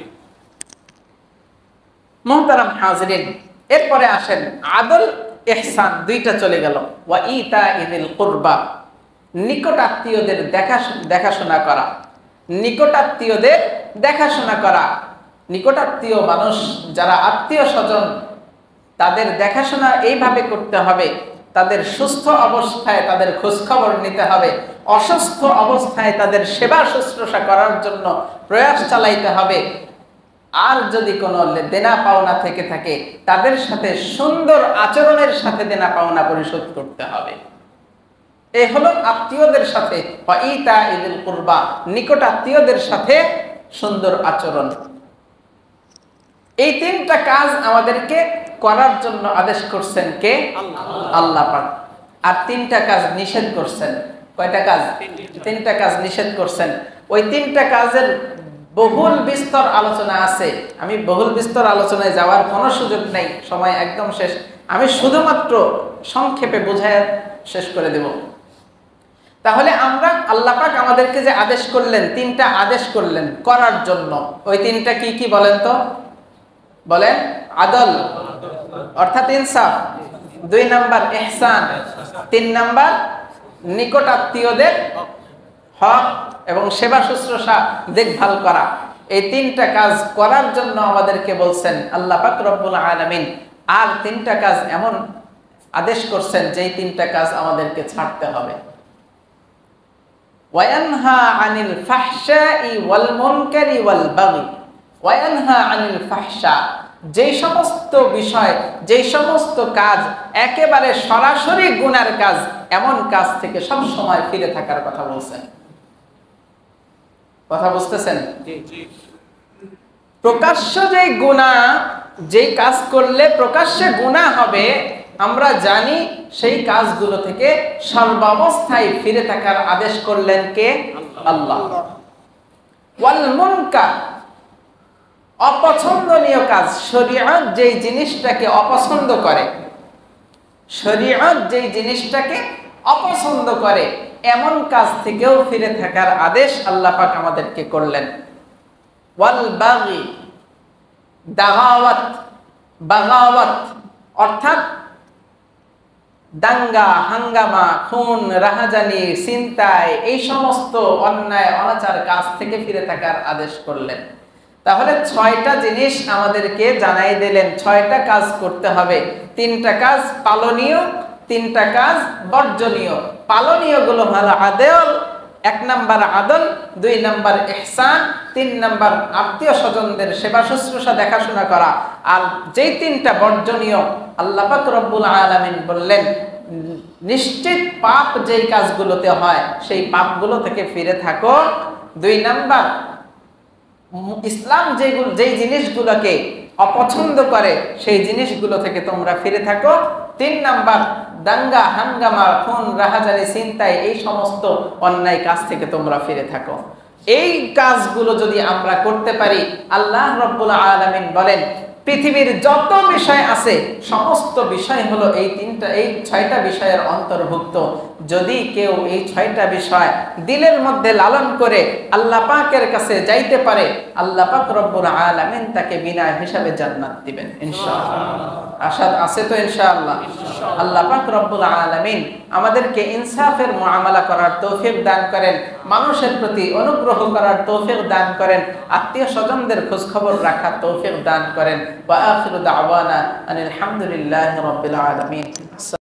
মুহতারাম হাজিরিন, এরপরে আসেন আদল ইহসান দুইটা চলে গেল। ওয়া ইতাইযিল কুরবা, নিকট আত্মীয়দের দেখা দেখাশোনা করা, নিকট আত্মীয়দের দেখাশোনা করা। নিকট আত্মীয় মানুষ যারা আত্মীয় স্বজন, তাদের দেখাশোনা এইভাবে করতে হবে, তাদের সুস্থ অবস্থায় তাদের খোঁজখবর নিতে হবে, অসুস্থ অবস্থায় তাদের সেবা শুশ্রূষা করার জন্য প্রয়াস চালাইতে হবে। আর যদি কোনো দেনা পাওনা থেকে থাকে, তাদের সাথে সুন্দর আচরণের সাথে দেনা পাওনা পরিশোধ করতে হবে। এই হলো আত্মীয়দের সাথে ওয়া ইতাইযিল কুরবা, নিকট আত্মীয়দের সাথে সুন্দর আচরণ। এই তিনটা কাজ আমাদেরকে করার জন্য আদেশ করছেন কে? আল্লাহ পাক। আর তিনটা কাজ নিষেধ করছেন। কয়টা কাজ? তিনটা কাজ নিষেধ করছেন। ওই তিনটা কাজের বহুল বিস্তর আলোচনা আছে, আমি বহুল বিস্তর আলোচনায় যাওয়ার কোনো সুযোগ নেই, সময় একদম শেষ। আমি শুধুমাত্র সংক্ষেপে বুঝায় শেষ করে দেব। তাহলে আমরা আল্লাহ পাক আমাদেরকে যে আদেশ করলেন, তিনটা আদেশ করলেন করার জন্য, ওই তিনটা কি কি বলেন তো? বলেন। আদল অর্থাৎ ইনসাফ, দুই নাম্বার ইহসান, তিন নাম্বার নিকট আত্মীয়দের হক এবং সেবা শুশ্রূষা দেখভাল করা। এই তিনটা কাজ করার জন্য আমাদেরকে বলছেন আল্লাহ পাক রব্বুল আলামিন। আর তিনটা কাজ এমন আদেশ করছেন যেই তিনটা কাজ আমাদেরকে ছাড়তে হবে। ওয়ায়ানহা আনিল ফাহশাই ওয়াল মুনকারি ওয়াল বাগি। ওয়ায়ানহা আনিল ফাহশা, যেই সমস্ত বিষয়, যেই সমস্ত কাজ একেবারে সরাসরি গুনার কাজ, এমন কাজ থেকে সব সময় ফিরে থাকার কথা বলছেন। কথা বুঝতেছেন? প্রকাশ্য যে গুনাহ, যেই কাজ করলে প্রকাশ্যে গুনাহ হবে, আমরা জানি সেই কাজগুলো থেকে সর্বাবস্থায় ফিরে থাকার আদেশ করলেন কে? আল্লাহ। ওয়াল মুনকার, অপছন্দনীয় কাজ, শরীয়ত যেই জিনিসটাকে অপছন্দ করে, শরীয়ত যেই জিনিসটাকে অপছন্দ করে, এমন কাজ থেকেও ফিরে থাকার আদেশ আল্লাহ পাক আমাদেরকে করলেন। ওয়াল বাগি, দাগাওয়াত, বাগাওয়াত অর্থাৎ দাঙ্গা হাঙ্গামা, খুন রাহাজানি, ছিনতাই, এই সমস্ত অন্যায় অনাচার কাজ থেকে ফিরে থাকার আদেশ করলেন। তাহলে ছয়টা জিনিস আমাদেরকে জানাই দিলেন, ছয়টা কাজ করতে হবে। তিনটা কাজ পালনীয়, তিনটা কাজ বর্জনীয়। পালনীয় গুলো হলো আদল, এক নাম্বার আদল, দুই নাম্বার ইহসান, তিন নাম্বার আত্মীয় স্বজনদের সেবা শুশ্রূষা দেখাশোনা করা। আর যেই তিনটা বর্জনীয় আল্লাহ পাক রব্বুল আলামিন বললেন নিশ্চিত পাপ যেই কাজগুলোতে হয় সেই পাপগুলো থেকে ফিরে থাকো। দুই নাম্বার ইসলাম যেগুলো যেই জিনিসগুলোকে অপছন্দ করে সেই জিনিসগুলো থেকে তোমরা ফিরে থাকো। তিন নাম্বার দাঙ্গা হাঙ্গামা খুন রাহাজানি ছিনতাই এই সমস্ত অন্যায় কাজ থেকে তোমরা ফিরে থাকো। এই কাজগুলো যদি আমরা করতে পারি, আল্লাহ রাব্বুল আলামিন বলেন পৃথিবীর যত বিষয় আছে সমস্ত বিষয় হলো এই তিনটা এই ছয়টা বিষয়ের অন্তর্ভুক্ত। যদি কেউ এই ছয়টা বিষয় দিলের মধ্যে লালন করে আল্লাহ পাকের কাছে যাইতে পারে, আল্লাহ পাক রব্বুল আলামিন তাকে বিনা হিসাবে জান্নাত দিবেন ইনশাআল্লাহ। আশা আছে তো ইনশাআল্লাহ। আল্লাহ পাক রব্বুল আলামিন আমাদেরকে ইনসাফের মুআমালা করার তৌফিক দান করেন, মানুষের প্রতি অনুগ্রহ করার তৌফিক দান করেন, আত্মীয় স্বজনদের খোঁজ খবর রাখার তৌফিক দান করেন। ওয়া আখিরু দাওয়ানা আনিল হামদুলিল্লাহি রাব্বিল আলামিন।